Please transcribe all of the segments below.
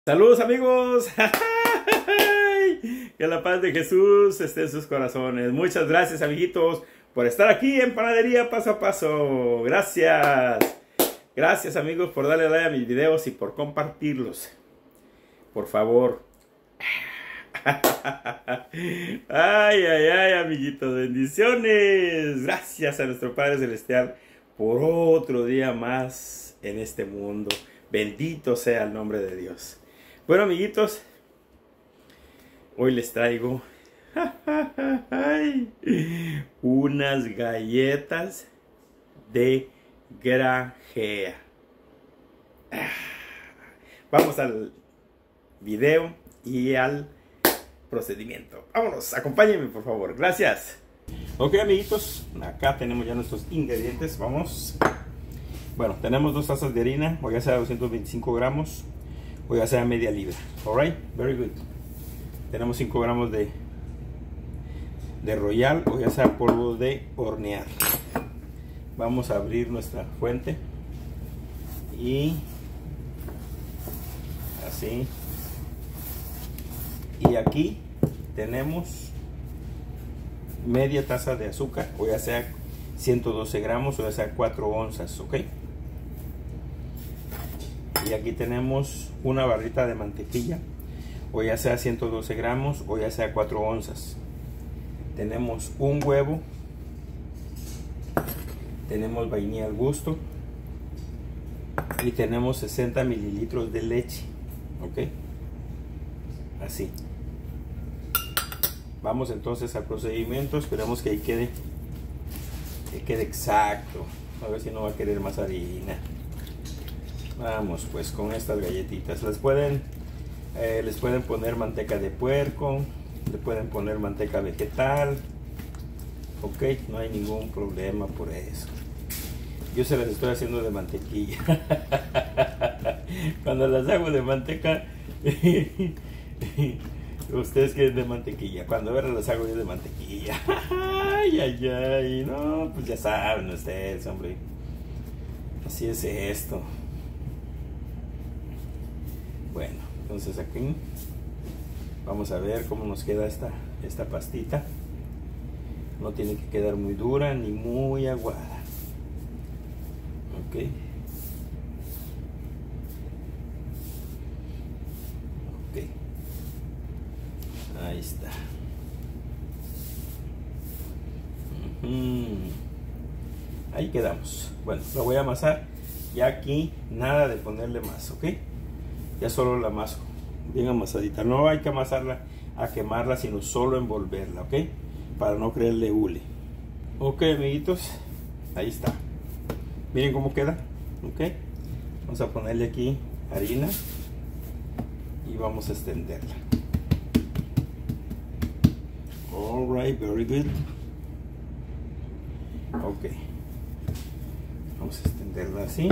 Saludos amigos, que la paz de Jesús esté en sus corazones. Muchas gracias amiguitos por estar aquí en Panadería Paso a Paso. Gracias amigos por darle like a mis videos y por compartirlos. Por favor. Ay amiguitos, bendiciones. Gracias a nuestro Padre Celestial por otro día más en este mundo. Bendito sea el nombre de Dios. Bueno amiguitos, hoy les traigo unas galletas de grajea. Vamos al video y al procedimiento. Vámonos, acompáñenme por favor, gracias. Ok amiguitos, acá tenemos ya nuestros ingredientes, vamos. Bueno, tenemos 2 tazas de harina, o ya sea 225 gramos, o ya sea media libra. Alright, very good. Tenemos 5 gramos de Royal, o ya sea polvo de hornear. Vamos a abrir nuestra fuente. Y así. Y aquí tenemos media taza de azúcar, o ya sea 112 gramos, o ya sea 4 onzas, ¿ok? Y aquí tenemos una barrita de mantequilla, o ya sea 112 gramos, o ya sea 4 onzas. Tenemos un huevo, tenemos vainilla al gusto, y tenemos 60 mililitros de leche, ¿ok? Así. Vamos entonces al procedimiento, esperemos que ahí quede exacto. A ver si no va a querer más harina. Vamos pues con estas galletitas. Les pueden poner manteca de puerco, le pueden poner manteca vegetal, ok, no hay ningún problema por eso. Yo se las estoy haciendo de mantequilla. Cuando las hago de manteca ustedes quieren de mantequilla, cuando ahora las hago yo de mantequilla. Ay, no, pues ya saben ustedes, hombre. Así es esto. Bueno, entonces aquí vamos a ver cómo nos queda esta pastita. No tiene que quedar muy dura ni muy aguada. Ok. Ok. Ahí está. Ahí quedamos. Bueno, lo voy a amasar. Y aquí nada de ponerle más, ok. Ya solo la amaso bien amasadita. No hay que amasarla a quemarla, sino solo envolverla, ok, para no creerle hule. Ok amiguitos, ahí está. Miren cómo queda, ok. Vamos a ponerle aquí harina y vamos a extenderla. Alright, very good. Ok, vamos a extenderla así.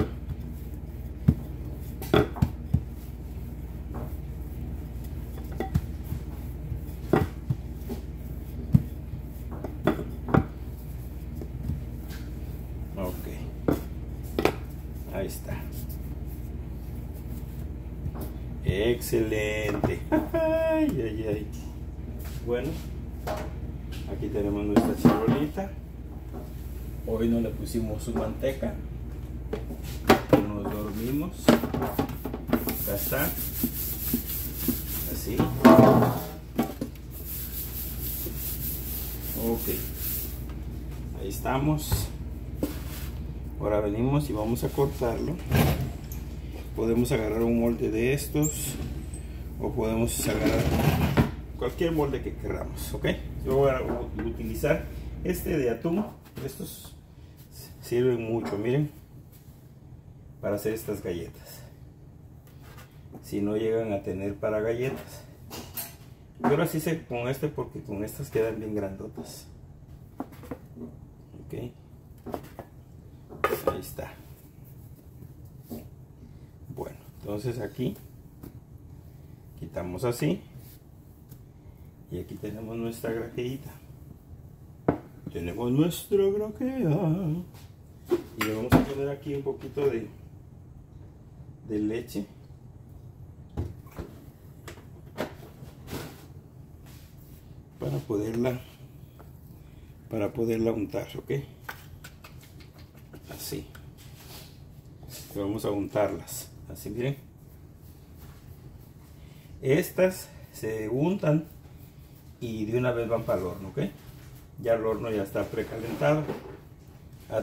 Ok, ahí está. Excelente. Ay. Bueno, aquí tenemos nuestra charolita. Hoy no le pusimos su manteca, nos dormimos. Ya está, así. Ok, ahí estamos. Ahora venimos y vamos a cortarlo. Podemos agarrar un molde de estos, o podemos agarrar cualquier molde que queramos, ok. Yo voy a utilizar este de atún. Estos sirven mucho, miren, para hacer estas galletas. Si no llegan a tener para galletas, yo las hice con este porque con estas quedan bien grandotas, ok. Ahí está. Bueno, entonces aquí quitamos así, y aquí tenemos nuestra grajeita. Tenemos nuestra grajea y le vamos a poner aquí un poquito de leche. para poderla untar, ¿ok? Así. Y vamos a untarlas, así, miren. Estas se untan y de una vez van para el horno, ¿ok? Ya el horno ya está precalentado a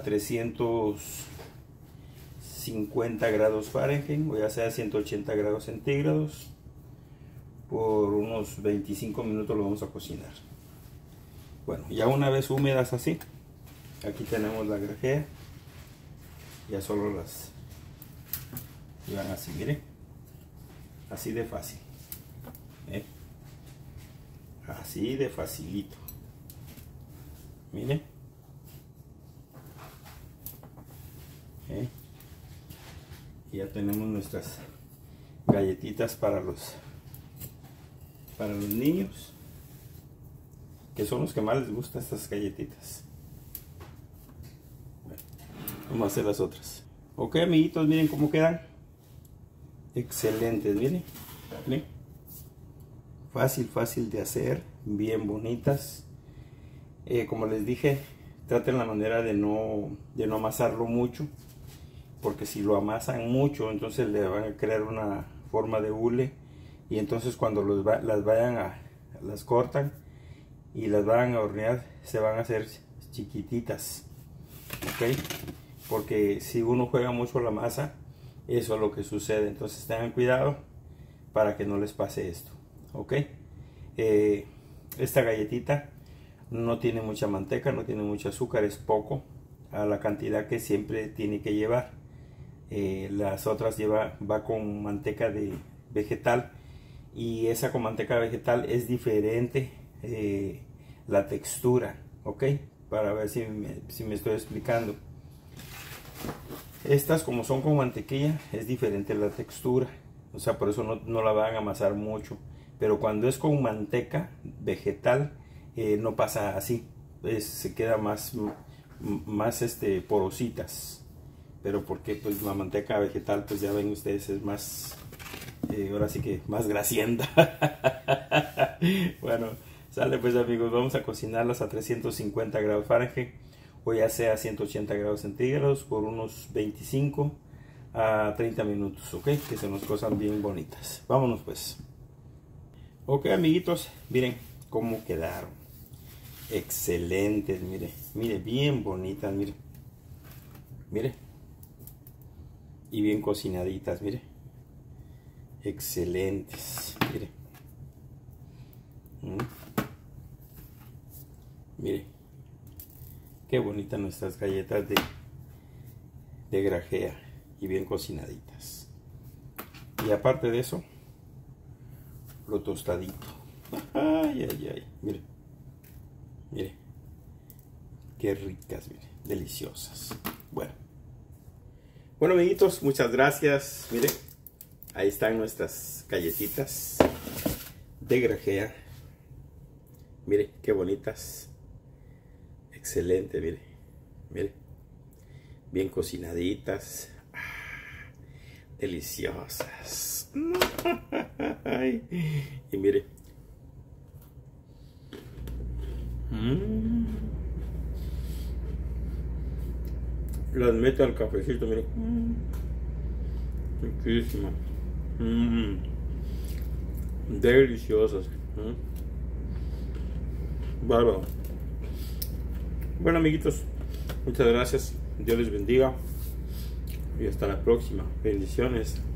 350 grados Fahrenheit, o ya sea 180 grados centígrados. Por unos 25 minutos lo vamos a cocinar. Bueno, ya una vez húmedas así, aquí tenemos la grajea. Ya solo las llevan así, miren, así de fácil, así de facilito, miren, y ya tenemos nuestras galletitas para los niños, que son los que más les gustan estas galletitas. Bueno, vamos a hacer las otras. Ok, amiguitos, miren cómo quedan. Excelentes, miren. ¿Ven? Fácil de hacer, bien bonitas. Como les dije, traten la manera de no amasarlo mucho, porque si lo amasan mucho, entonces le van a crear una forma de hule, y entonces cuando las cortan y las van a hornear, se van a hacer chiquititas, ok, porque si uno juega mucho la masa, eso es lo que sucede. Entonces tengan cuidado para que no les pase esto, ok. Esta galletita no tiene mucha manteca, no tiene mucho azúcar, es poco a la cantidad que siempre tiene que llevar. Las otras va con manteca de vegetal, y esa con manteca vegetal es diferente la textura, ok, para ver si me estoy explicando. Estas, como son con mantequilla, es diferente la textura, o sea, por eso no la van a amasar mucho. Pero cuando es con manteca vegetal, no pasa así, se queda más porositas. Pero porque pues la manteca vegetal, pues ya ven ustedes, es más, ahora sí que más grasienta. Bueno, sale pues amigos, vamos a cocinarlas a 350 grados Fahrenheit, o ya sea 180 grados centígrados, por unos 25 a 30 minutos, ok, que se nos cozan bien bonitas. Vámonos pues. Ok, amiguitos, miren cómo quedaron. Excelentes, mire, bien bonitas, mire, y bien cocinaditas, mire, excelentes, mire, qué bonitas nuestras galletas de grajea, y bien cocinaditas. Y aparte de eso, lo tostadito. Ay, mire, qué ricas, mire, deliciosas. Bueno, amiguitos, muchas gracias. Mire, ahí están nuestras galletitas de grajea. Mire, qué bonitas. Excelente, mire, bien cocinaditas. Deliciosas. Y mire, las meto al cafecito, mire, riquísimo, deliciosas, bárbaro. Bueno, amiguitos, muchas gracias, Dios les bendiga y hasta la próxima. Bendiciones.